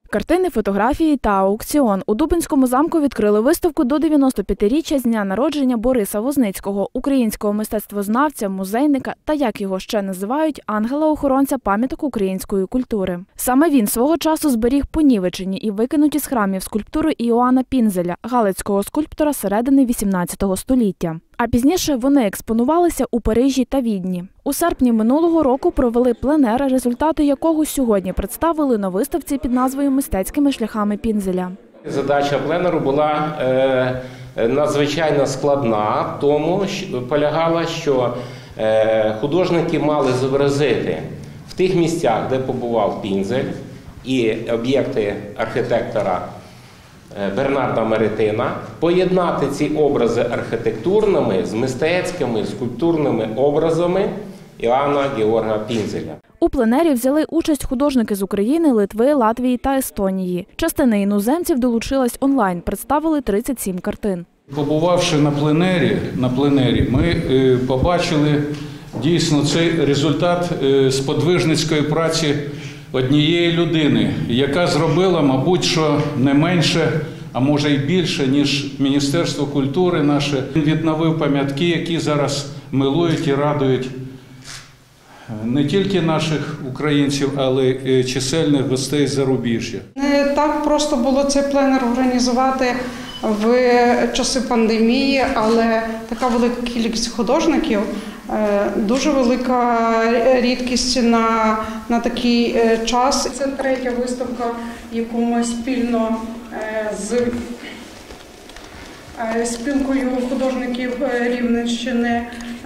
Картини, фотографії та аукціон. У Дубенському замку відкрили виставку до 95-річчя з дня народження Бориса Возницького, українського мистецтвознавця, музейника та, як його ще називають, ангела-охоронця пам'яток української культури. Саме він свого часу зберіг понівечені і викинуті з храмів скульптури Іоанна Пінзеля, галицького скульптора середини XVIII століття. А пізніше вони експонувалися у Парижі та Відні. У серпні минулого року провели пленер, результати якого сьогодні представили на виставці під назвою «Мистецькими шляхами Пінзеля». Задача пленеру була надзвичайно складна, тому полягала, що художники мали зобразити в тих місцях, де побував Пінзель, і об'єкти архітектора Бернарда Меретина, поєднати ці образи архітектурними з мистецькими, скульптурними образами Іоанна Георга Пінзеля. У пленері взяли участь художники з України, Литви, Латвії та Естонії. Частина іноземців долучилась онлайн, представили 37 картин. Побувавши на пленері, ми побачили дійсно цей результат сподвижницької праці однієї людини, яка зробила, мабуть, що не менше, а може й більше, ніж Міністерство культури наше. Він відновив пам'ятки, які зараз милують і радують не тільки наших українців, але й чисельних гостей з зарубіжжя. Не так просто було цей пленер організувати в часи пандемії, але така велика кількість художників, дуже велика рідкість на такий час. Це третя виставка, яку ми спільно з спілкою художників Рівненщини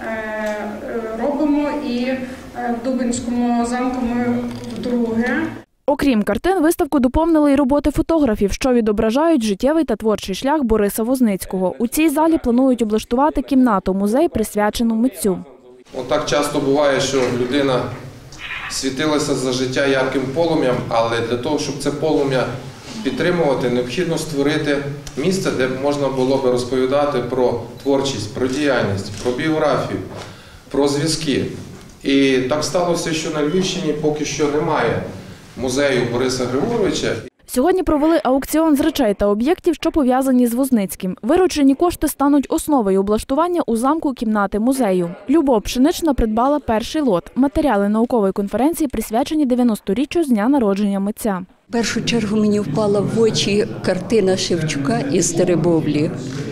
робимо, і в Дубенському замку ми вдруге. Окрім картин, виставку доповнили й роботи фотографів, що відображають життєвий та творчий шлях Бориса Возницького. У цій залі планують облаштувати кімнату-музей, присвячену митцю. Так часто буває, що людина світилася за життя ярким полум'ям, але для того, щоб це полум'я підтримувати, необхідно створити місце, де можна було б розповідати про творчість, про діяльність, про біографію, про зв'язки. І так сталося, що на Львівщині поки що немає музею Бориса Григоровича. Сьогодні провели аукціон з речей та об'єктів, що пов'язані з Возницьким. Виручені кошти стануть основою облаштування у замку кімнати музею. Любов Пшенична придбала перший лот. Матеріали наукової конференції присвячені 90-річчю з дня народження митця. В першу чергу мені впала в очі картина Шевчука із Теребовлі,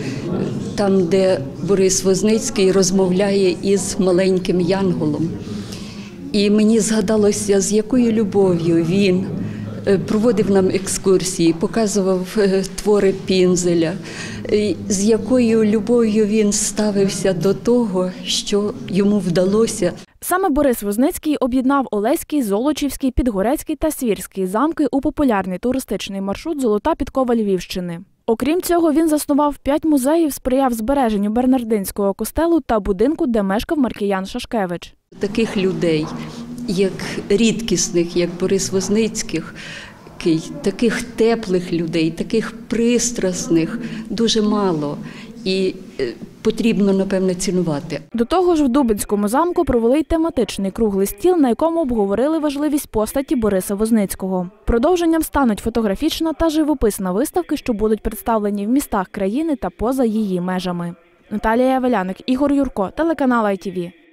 там, де Борис Возницький розмовляє із маленьким янголом. І мені згадалося, з якою любов'ю він проводив нам екскурсії, показував твори Пінзеля, з якою любов'ю він ставився до того, що йому вдалося. Саме Борис Возницький об'єднав Олеський, Золочівський, Підгорецький та Свірський замки у популярний туристичний маршрут «Золота підкова Львівщини». Окрім цього, він заснував 5 музеїв, сприяв збереженню Бернардинського костелу та будинку, де мешкав Маркіян Шашкевич. Таких людей, як рідкісних, як Борис Возницький, таких теплих людей, таких пристрасних дуже мало. І потрібно, напевно, цінувати. До того ж, в Дубенському замку провели й тематичний круглий стіл, на якому обговорили важливість постаті Бориса Возницького. Продовженням стануть фотографічна та живописна виставки, що будуть представлені в містах країни та поза її межами. Наталія Веляник, Ігор Юрко, телеканал ITV.